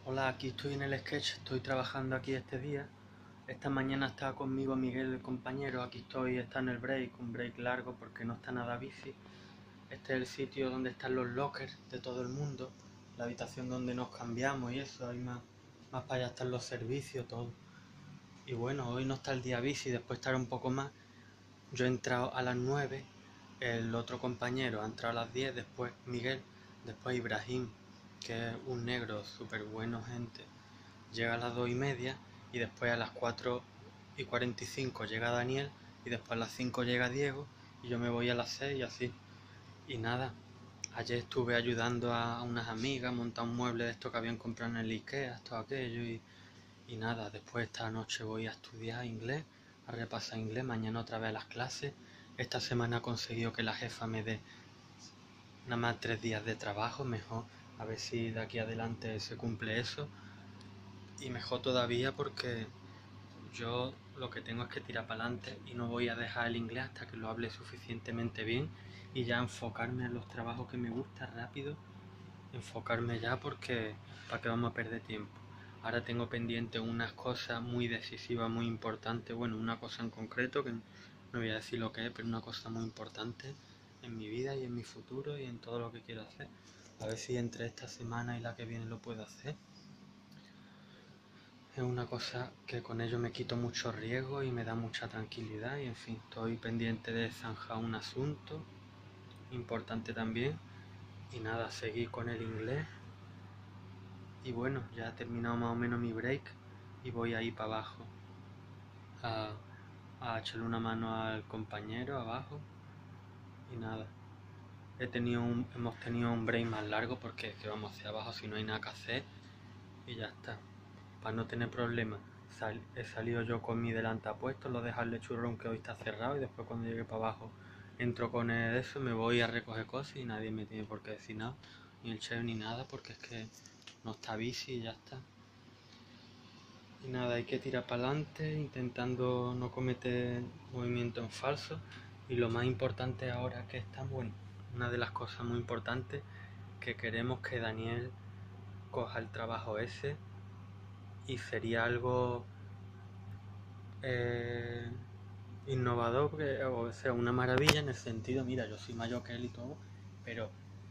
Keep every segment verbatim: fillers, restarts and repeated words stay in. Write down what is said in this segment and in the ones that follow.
Hola, aquí estoy en el sketch, estoy trabajando aquí este día. Esta mañana estaba conmigo Miguel, el compañero, aquí estoy, está en el break, un break largo porque no está nada bici. Este es el sitio donde están los lockers de todo el mundo, la habitación donde nos cambiamos y eso, ahí más, más para allá están los servicios, todo. Y bueno, hoy no está el día bici, después estará un poco más. Yo he entrado a las nueve, el otro compañero ha entrado a las diez, después Miguel, después Ibrahim, que es un negro súper bueno, gente, llega a las dos y media, y después a las cuatro y cuarenta y cinco llega Daniel, y después a las cinco llega Diego, y yo me voy a las seis y así. Y nada, ayer estuve ayudando a unas amigas a montar un mueble de esto que habían comprado en el Ikea, esto aquello, y, y nada, después esta noche voy a estudiar inglés, a repasar inglés, mañana otra vez a las clases. Esta semana he conseguido que la jefa me dé nada más tres días de trabajo, mejor, a ver si de aquí adelante se cumple eso. Y mejor todavía porque yo lo que tengo es que tirar para adelante y no voy a dejar el inglés hasta que lo hable suficientemente bien y ya enfocarme en los trabajos que me gusta rápido, enfocarme ya porque para qué vamos a perder tiempo. Ahora tengo pendiente unas cosas muy decisivas, muy importantes, bueno, una cosa en concreto que no voy a decir lo que es, pero una cosa muy importante en mi vida y en mi futuro y en todo lo que quiero hacer. A ver si entre esta semana y la que viene lo puedo hacer. Es una cosa que con ello me quito mucho riesgo y me da mucha tranquilidad y en fin, estoy pendiente de zanjar un asunto importante también y nada, seguir con el inglés y bueno, ya he terminado más o menos mi break y voy a ir para abajo a, a echarle una mano al compañero abajo y nada. He tenido un, hemos tenido un break más largo porque es que vamos hacia abajo si no hay nada que hacer y ya está. Para no tener problemas, sal, he salido yo con mi delantal puesto, lo dejo al churrón que hoy está cerrado y después cuando llegue para abajo entro con el eso, me voy a recoger cosas y nadie me tiene por qué decir nada, ni el chef ni nada, porque es que no está bici y ya está. Y nada, hay que tirar para adelante intentando no cometer movimientos en falso y lo más importante ahora que está, bueno, una de las cosas muy importantes que queremos que Daniel coja el trabajo ese y sería algo eh, innovador, porque, o sea, una maravilla en el sentido, mira, yo soy mayor que él y todo, pero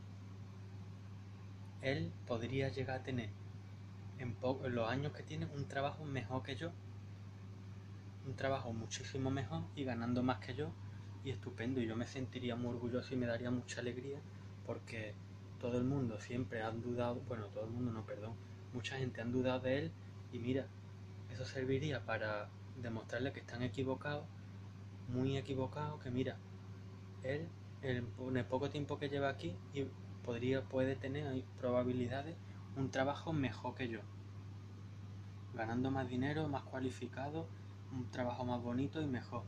él podría llegar a tener en, en los años que tiene un trabajo mejor que yo, un trabajo muchísimo mejor y ganando más que yo y estupendo, y yo me sentiría muy orgulloso y me daría mucha alegría porque todo el mundo siempre ha dudado, bueno, todo el mundo no, perdón, mucha gente ha dudado de él y mira, eso serviría para demostrarle que están equivocados, muy equivocados, que mira, él en el poco tiempo que lleva aquí y podría, puede tener hay probabilidades un trabajo mejor que yo, ganando más dinero, más cualificado, un trabajo más bonito y mejor,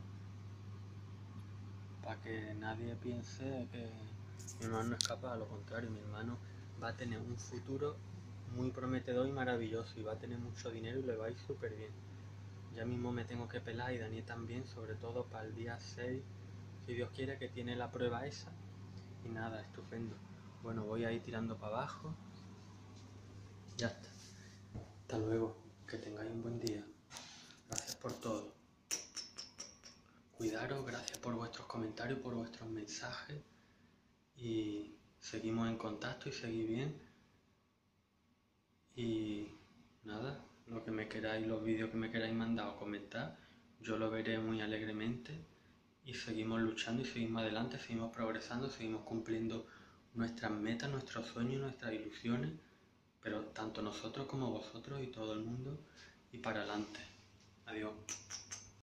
para que nadie piense que mi hermano no es capaz, a lo contrario, mi hermano va a tener un futuro muy prometedor y maravilloso y va a tener mucho dinero y le va a ir súper bien. Ya mismo me tengo que pelar y Daniel también, sobre todo para el día seis, si Dios quiere, que tiene la prueba esa. Y nada, estupendo. Bueno, voy a ir tirando para abajo. Ya está. Hasta luego. Que tengáis un buen día. Gracias por todo. Cuidaros, gracias por vuestros comentarios, por vuestros mensajes. Y seguimos en contacto y seguid bien. Y nada, lo que me queráis, los vídeos que me queráis mandar o comentar, yo lo veré muy alegremente. Y seguimos luchando y seguimos adelante, seguimos progresando, seguimos cumpliendo nuestras metas, nuestros sueños, nuestras ilusiones, pero tanto nosotros como vosotros y todo el mundo, y para adelante. Adiós.